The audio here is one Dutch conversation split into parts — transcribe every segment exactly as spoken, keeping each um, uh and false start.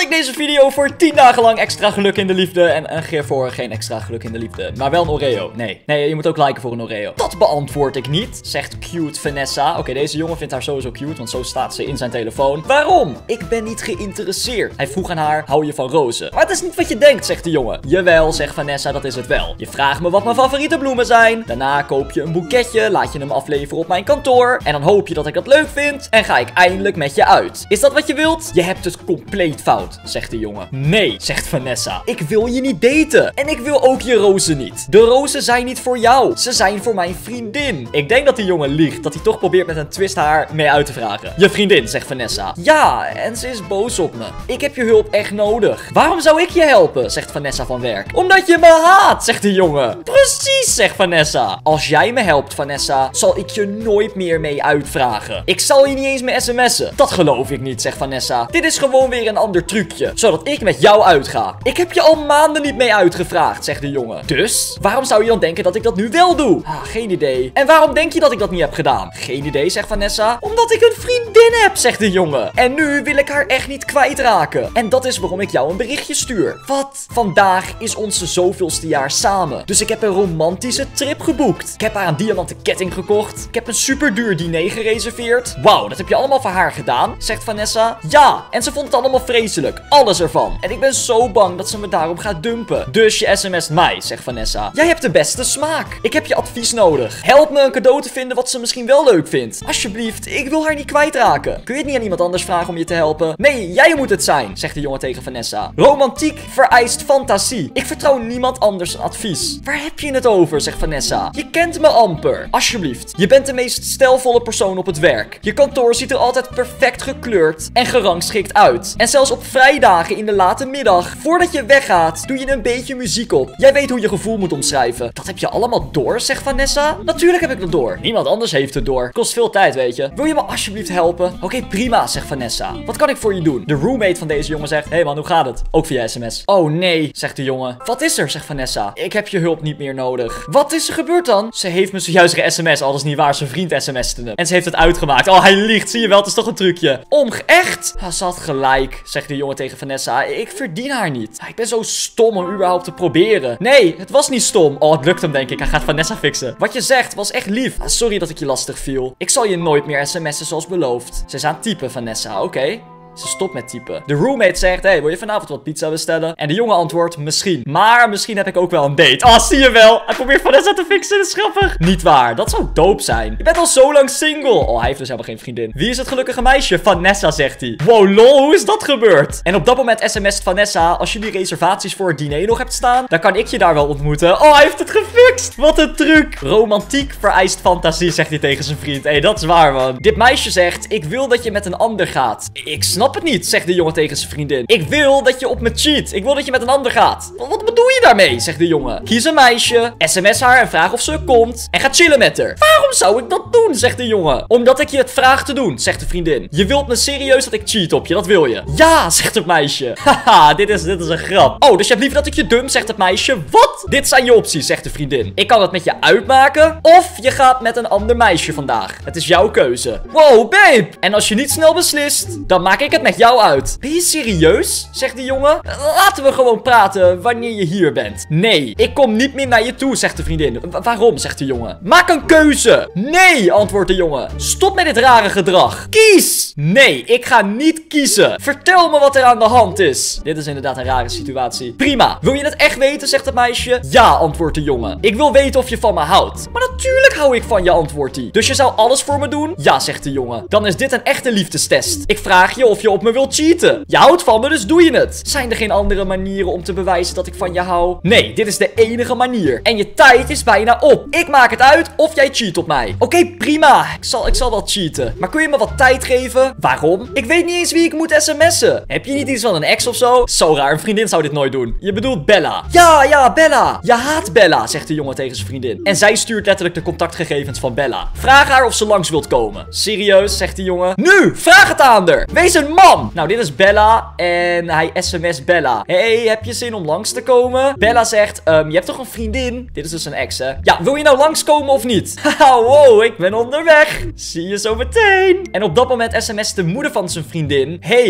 Check deze video voor tien dagen lang extra geluk in de liefde. En een keer voor geen extra geluk in de liefde. Maar wel een Oreo. Nee, nee, je moet ook liken voor een Oreo. Dat beantwoord ik niet, zegt cute Vanessa. Oké, okay, deze jongen vindt haar sowieso cute, want zo staat ze in zijn telefoon. Waarom? Ik ben niet geïnteresseerd. Hij vroeg aan haar, hou je van rozen? Maar het is niet wat je denkt, zegt de jongen. Jawel, zegt Vanessa, dat is het wel. Je vraagt me wat mijn favoriete bloemen zijn. Daarna koop je een boeketje, laat je hem afleveren op mijn kantoor. En dan hoop je dat ik dat leuk vind. En ga ik eindelijk met je uit. Is dat wat je wilt? Je hebt het compleet fout, zegt de jongen. Nee, zegt Vanessa. Ik wil je niet daten. En ik wil ook je rozen niet. De rozen zijn niet voor jou. Ze zijn voor mijn vriendin. Ik denk dat die jongen liegt. Dat hij toch probeert met een twist haar mee uit te vragen. Je vriendin, zegt Vanessa. Ja, en ze is boos op me. Ik heb je hulp echt nodig. Waarom zou ik je helpen, zegt Vanessa van werk. Omdat je me haat, zegt de jongen. Precies, zegt Vanessa. Als jij me helpt, Vanessa, zal ik je nooit meer mee uitvragen. Ik zal je niet eens meer sms'en. Dat geloof ik niet, zegt Vanessa. Dit is gewoon weer een ander trucje, zodat ik met jou uitga. Ik heb je al maanden niet mee uitgevraagd, zegt de jongen. Dus, waarom zou je dan denken dat ik dat nu wel doe? Ah, geen idee. En waarom denk je dat ik dat niet heb gedaan? Geen idee, zegt Vanessa. Omdat ik een vriendin heb, zegt de jongen. En nu wil ik haar echt niet kwijtraken. En dat is waarom ik jou een berichtje stuur. Wat? Vandaag is onze zoveelste jaar samen. Dus ik heb een romantische trip geboekt. Ik heb haar een diamanten ketting gekocht. Ik heb een superduur diner gereserveerd. Wauw, dat heb je allemaal voor haar gedaan, zegt Vanessa. Ja, en ze vond het allemaal vreselijk. Alles ervan. En ik ben zo bang dat ze me daarom gaat dumpen. Dus je sms't mij, zegt Vanessa. Jij hebt de beste smaak. Ik heb je advies nodig. Help me een cadeau te vinden wat ze misschien wel leuk vindt. Alsjeblieft, ik wil haar niet kwijtraken. Kun je het niet aan iemand anders vragen om je te helpen? Nee, jij moet het zijn, zegt de jongen tegen Vanessa. Romantiek vereist fantasie. Ik vertrouw niemand anders een advies. Waar heb je het over, zegt Vanessa. Je kent me amper. Alsjeblieft, je bent de meest stijlvolle persoon op het werk. Je kantoor ziet er altijd perfect gekleurd en gerangschikt uit. En zelfs op vrijdagen in de late middag, voordat je weggaat, doe je een beetje muziek op. Jij weet hoe je gevoel moet omschrijven. Dat heb je allemaal door, zegt Vanessa. Natuurlijk heb ik dat door. Niemand anders heeft het door. Kost veel tijd, weet je. Wil je me alsjeblieft helpen? Oké, okay, prima, zegt Vanessa. Wat kan ik voor je doen? De roommate van deze jongen zegt, hé hey man, hoe gaat het? Ook via sms. Oh nee, zegt de jongen. Wat is er, zegt Vanessa. Ik heb je hulp niet meer nodig. Wat is er gebeurd dan? Ze heeft me zojuist ge-sms, al is niet waar, zijn vriend sms'te hem. En ze heeft het uitgemaakt. Oh, hij liegt, zie je wel, het is toch een trucje. Om, echt? Ah, ze had gelijk, zegt de jongen tegen Vanessa. Ik verdien haar niet. Ik ben zo stom om überhaupt te proberen. Nee, het was niet stom. Oh, het lukt hem, denk ik. Hij gaat Vanessa fixen. Wat je zegt was echt lief. Ah, sorry dat ik je lastig viel. Ik zal je nooit meer sms'en zoals beloofd. Ze is aan het typen, Vanessa. Oké. Okay. Ze stopt met typen. De roommate zegt, hey, wil je vanavond wat pizza bestellen? En de jongen antwoordt, misschien. Maar misschien heb ik ook wel een date. Oh, zie je wel. Hij probeert Vanessa te fixen. Dat is grappig. Niet waar. Dat zou dope zijn. Je bent al zo lang single. Oh, hij heeft dus helemaal geen vriendin. Wie is het gelukkige meisje? Vanessa, zegt hij. Wow, lol. Hoe is dat gebeurd? En op dat moment sms't Vanessa, als je die reservaties voor het diner nog hebt staan, dan kan ik je daar wel ontmoeten. Oh, hij heeft het gefixt. Wat een truc. Romantiek vereist fantasie, zegt hij tegen zijn vriend. Hé, hey, dat is waar, man. Dit meisje zegt, ik wil dat je met een ander gaat. Ik snap het niet, zegt de jongen tegen zijn vriendin. Ik wil dat je op me cheat. Ik wil dat je met een ander gaat. Wat bedoel je daarmee, zegt de jongen. Kies een meisje, sms haar en vraag of ze komt en ga chillen met haar. Waarom zou ik dat doen, zegt de jongen. Omdat ik je het vraag te doen, zegt de vriendin. Je wilt me serieus dat ik cheat op je, dat wil je. Ja, zegt het meisje. Haha, dit is, dit is een grap. Oh, dus je hebt liever dat ik je dump, zegt het meisje. Wat? Dit zijn je opties, zegt de vriendin. Ik kan het met je uitmaken of je gaat met een ander meisje vandaag. Het is jouw keuze. Wow, babe. En als je niet snel beslist, dan maak ik het met jou uit. Ben je serieus? Zegt de jongen. Laten we gewoon praten wanneer je hier bent. Nee, ik kom niet meer naar je toe, zegt de vriendin. Wa- waarom, zegt de jongen. Maak een keuze. Nee, antwoordt de jongen. Stop met dit rare gedrag. Kies. Nee, ik ga niet kiezen. Vertel me wat er aan de hand is. Dit is inderdaad een rare situatie. Prima. Wil je het echt weten, zegt het meisje. Ja, antwoordt de jongen. Ik wil weten of je van me houdt. Maar natuurlijk hou ik van je, antwoordt hij. Dus je zou alles voor me doen? Ja, zegt de jongen. Dan is dit een echte liefdestest. Ik vraag je of je op me wilt cheaten. Je houdt van me, dus doe je het. Zijn er geen andere manieren om te bewijzen dat ik van je hou? Nee, dit is de enige manier. En je tijd is bijna op. Ik maak het uit of jij cheat op mij. Oké, okay, prima. Ik zal, ik zal wel cheaten. Maar kun je me wat tijd geven? Waarom? Ik weet niet eens wie ik moet sms'en. Heb je niet iets van een ex of zo? Zo raar, een vriendin zou dit nooit doen. Je bedoelt Bella. Ja, ja, Bella. Je haat Bella, zegt de jongen tegen zijn vriendin. En zij stuurt letterlijk de contactgegevens van Bella. Vraag haar of ze langs wilt komen. Serieus, zegt de jongen. Nu, vraag het aan haar. Wees een man. Nou, dit is Bella en hij sms Bella. Hey, heb je zin om langs te komen? Bella zegt, um, je hebt toch een vriendin? Dit is dus een ex, hè? Ja, wil je nou langskomen of niet? Haha, wow, ik ben onderweg. Zie je zo meteen. En op dat moment sms de moeder van zijn vriendin. Hey,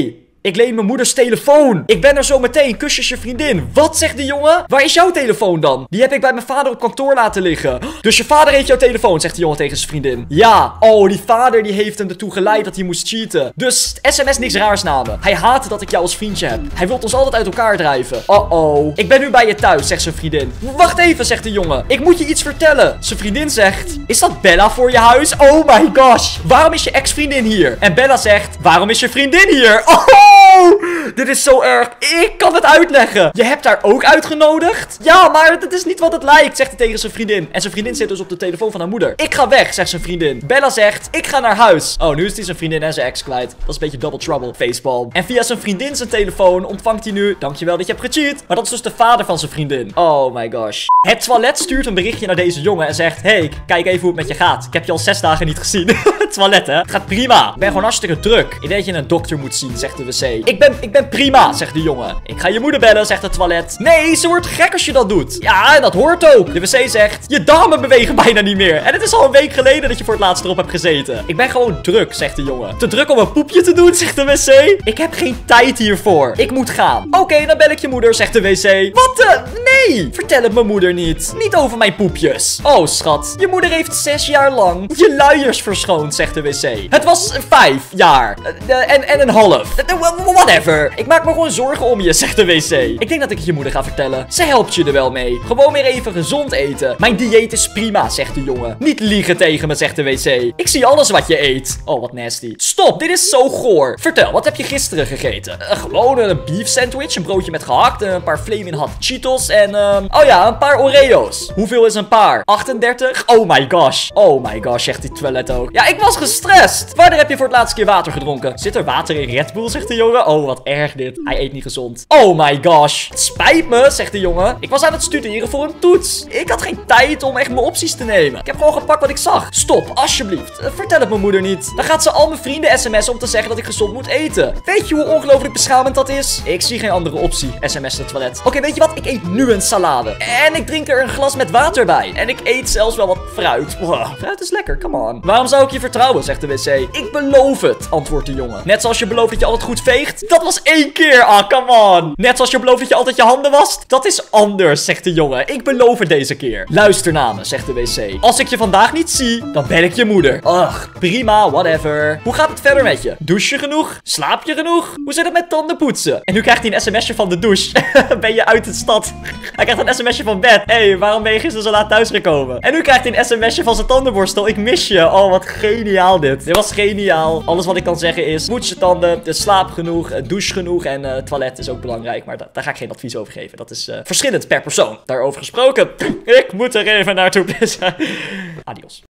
Ik leen mijn moeders telefoon. Ik ben er zo meteen. Kusjes je vriendin. Wat, zegt de jongen? Waar is jouw telefoon dan? Die heb ik bij mijn vader op kantoor laten liggen. Dus je vader heeft jouw telefoon, zegt de jongen tegen zijn vriendin. Ja. Oh, die vader die heeft hem ertoe geleid dat hij moest cheaten. Dus sms niks raars namen. Hij haatte dat ik jou als vriendje heb. Hij wil ons altijd uit elkaar drijven. Oh-oh. Ik ben nu bij je thuis, zegt zijn vriendin. Wacht even, zegt de jongen. Ik moet je iets vertellen. Zijn vriendin zegt, is dat Bella voor je huis? Oh my gosh. Waarom is je ex-vriendin hier? En Bella zegt, waarom is je vriendin hier? Oh, dit is zo erg. Ik kan het uitleggen. Je hebt haar ook uitgenodigd? Ja, maar dat is niet wat het lijkt, zegt hij tegen zijn vriendin. En zijn vriendin zit dus op de telefoon van haar moeder. Ik ga weg, zegt zijn vriendin. Bella zegt, ik ga naar huis. Oh, nu is hij zijn vriendin en zijn ex kwijt. Dat is een beetje double trouble. Facepalm. En via zijn vriendin zijn telefoon ontvangt hij nu, dankjewel dat je hebt gecheat. Maar dat is dus de vader van zijn vriendin. Oh my gosh. Het toilet stuurt een berichtje naar deze jongen en zegt, hey, kijk even hoe het met je gaat. Ik heb je al zes dagen niet gezien. Het toilet, hè? Het gaat prima. Ik ben gewoon hartstikke druk. Ik denk dat je een dokter moet zien, zegt de wc. Ik ben, ik ben prima, zegt de jongen. Ik ga je moeder bellen, zegt het toilet. Nee, ze wordt gek als je dat doet. Ja, en dat hoort ook. De wc zegt, je darmen bewegen bijna niet meer. En het is al een week geleden dat je voor het laatst erop hebt gezeten. Ik ben gewoon druk, zegt de jongen. Te druk om een poepje te doen, zegt de wc. Ik heb geen tijd hiervoor. Ik moet gaan. Oké, okay, dan bel ik je moeder, zegt de wc. Wat de? Nee! Vertel het mijn moeder niet. Niet over mijn poepjes. Oh, schat. Je moeder heeft zes jaar lang je luiers verschoond, zegt de wc. Het was vijf jaar. Uh, en, en een half. Uh, whatever. Ik maak me gewoon zorgen om je, zegt de wc. Ik denk dat ik het je moeder ga vertellen. Ze helpt je er wel mee. Gewoon weer even gezond eten. Mijn dieet is prima, zegt de jongen. Niet liegen tegen me, zegt de wc. Ik zie alles wat je eet. Oh, wat nasty. Stop, dit is zo goor. Vertel, wat heb je gisteren gegeten? Uh, gewoon een beef sandwich, een broodje met gehakt, een paar Flamin' Hot Cheetos en, um, oh ja, een paar Oreo's. Hoeveel is een paar? achtendertig? Oh my gosh. Oh my gosh, zegt die toilet ook. Ja, ik was gestrest. Wanneer heb je voor het laatste keer water gedronken? Zit er water in Red Bull, zegt de jongen. Oh, wat erg dit. Hij eet niet gezond. Oh my gosh. Het spijt me, zegt de jongen. Ik was aan het studeren voor een toets. Ik had geen tijd om echt mijn opties te nemen. Ik heb gewoon gepakt wat ik zag. Stop, alsjeblieft. Uh, vertel het mijn moeder niet. Dan gaat ze al mijn vrienden sms'en om te zeggen dat ik gezond moet eten. Weet je hoe ongelooflijk beschamend dat is? Ik zie geen andere optie. sms het toilet. Oké, okay, weet je wat? Ik eet nu een salade. En ik drink er een glas met water bij. En ik eet zelfs wel wat fruit. Wow, fruit is lekker, come on. Waarom zou ik je vertrouwen, zegt de wc. Ik beloof het, antwoordt de jongen. Net zoals je belooft dat je altijd goed veegt. Dat was één keer, ah, come on. Net zoals je belooft dat je altijd je handen wast. Dat is anders, zegt de jongen. Ik beloof het deze keer. Luister naar me, zegt de wc. Als ik je vandaag niet zie, dan ben ik je moeder. Ugh, prima, whatever. Hoe gaat het verder met je? Douche je genoeg? Slaap je genoeg? Hoe zit het met tanden poetsen? En nu krijgt hij een sms'je van de douche. Ben je uit de stad? Hij krijgt een sms'je van bed. Hé, hey, waarom ben je gisteren zo laat thuisgekomen? En nu krijgt hij een sms'je van zijn tandenborstel. Ik mis je. Oh, wat geniaal dit. Dit was geniaal. Alles wat ik kan zeggen is, poets je tanden, slaap genoeg, douche genoeg en uh, toilet is ook belangrijk. Maar da daar ga ik geen advies over geven. Dat is uh, verschillend per persoon. Daarover gesproken. Ik moet er even naartoe. Adios.